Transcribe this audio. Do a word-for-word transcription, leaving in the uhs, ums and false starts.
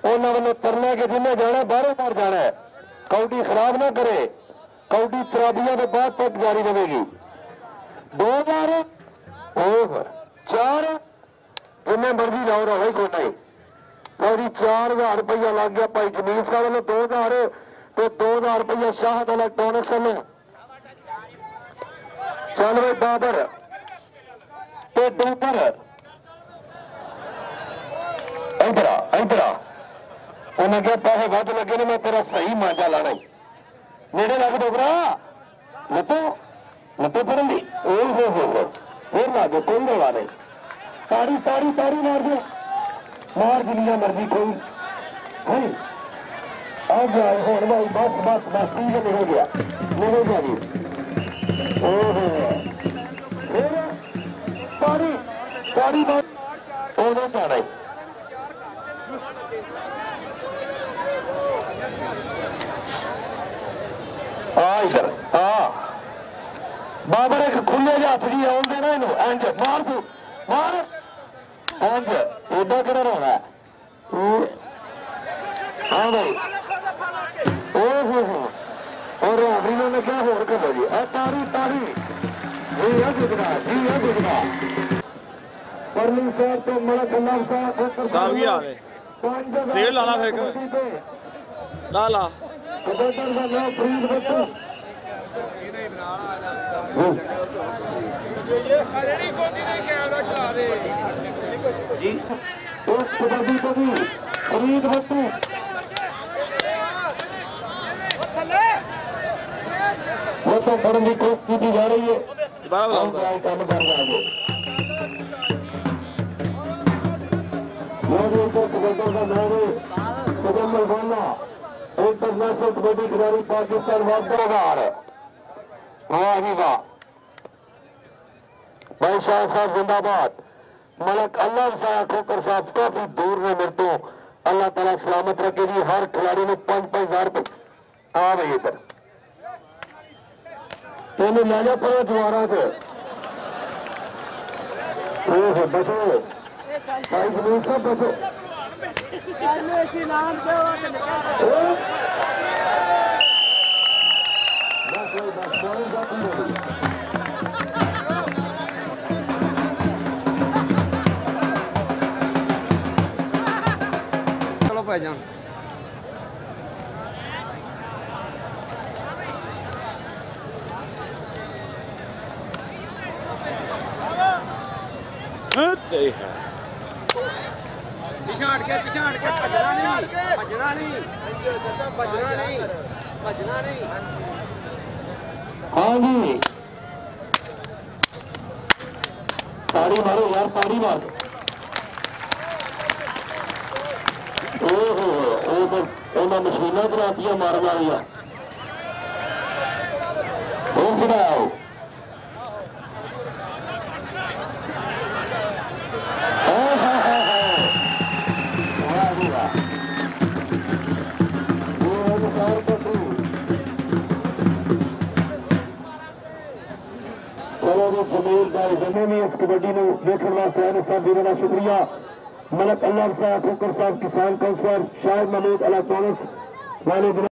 उन्होंने वालों तरना कि जिन्हें जाना बारों बार जाना है, कौडी खराब ना करे, कौडी तराबिया के बाद तक जारी रहेगी। दो बार चार जिन्हें मर्जी जाओ रहा को नहीं। कौडी चार हजार रुपया लग गया भाई जमील साहब वालों, दो हजार तो दो हजार रुपया शाहद इलेक्ट्रॉनिक्स वालों। चल भाई बाबर तो डूबर इधर आ इधर आ। उन्हें क्या पैसे वध लगे ने, मैं तेरा सही मांझा लाना ही नेड़े लग डोगरा लतो लतो फरन दी ओ हो हो हो फिर ला दो, कोई रवा नहीं। तारी तारी तारी मार दो, मार जिन्नी मर्जी कोई है। आ गया हूं भाई, बस बस बस ठीक है, निकल गया निकल गया जी। ओ हो फिर तारी तारी मार उन्होंने जाना ही। आ इधर आ बाबर एक खुले हाथ जी आन देना इनू इंज मार सू मार इंज एडा कि रोना है। हाँ भाई ओ हो हो और रावरी ने क्या होर करो जी। आ तारी तारी जी है गुजरा जी है गुजरा परली साहब तो मलक अल्लाह साहब साहब की हाल है सेल लाला फिर ला ला कबड्डी का नाम फरीद बच्चू ये खड़ी गोदी ने कैमरा चला रहे जी। उस कबड्डी को भी फरीद बच्चू वो तो बड़ी कोशिश की जा रही है। दोबारा बुलाओ काम कर रहा है वो कबड्डी का नाम मुकम्मल बोलना इंटरनेशनल कबड्डी खिलाड़ी पाकिस्तान वापस है। वाह जी वाह भाई शाह साहब जिंदाबाद। मलक अल्लाह साहब खोकर साहब काफी दूर ने मेरे तो, अल्लाह ताला सलामत रखे जी। हर खिलाड़ी ने पांच पांच हजार रुपये आ गए इधर तेन लाना पड़ा दोबारा से। ओह बचो भाई जमीन साहब बचो। चलो भाईजान पिछा हट के पिछा हट के भजना नहीं भजना नहीं भजना नहीं भजना नहीं। हाँ जी ताड़ी मारो यार ताड़ी मारो। ओहो तो मशीना चलाती मारन वाली हूं सुनाओ। जमील भाई जिन्हें भी इस कबड्डी में देखने वास्ते आने सब वीरों का शुक्रिया। मलक अल्लाह साहब खोकर साहब किसान काउंसलर शाहिद महमूद इलेक्ट्रॉनिक्स वाले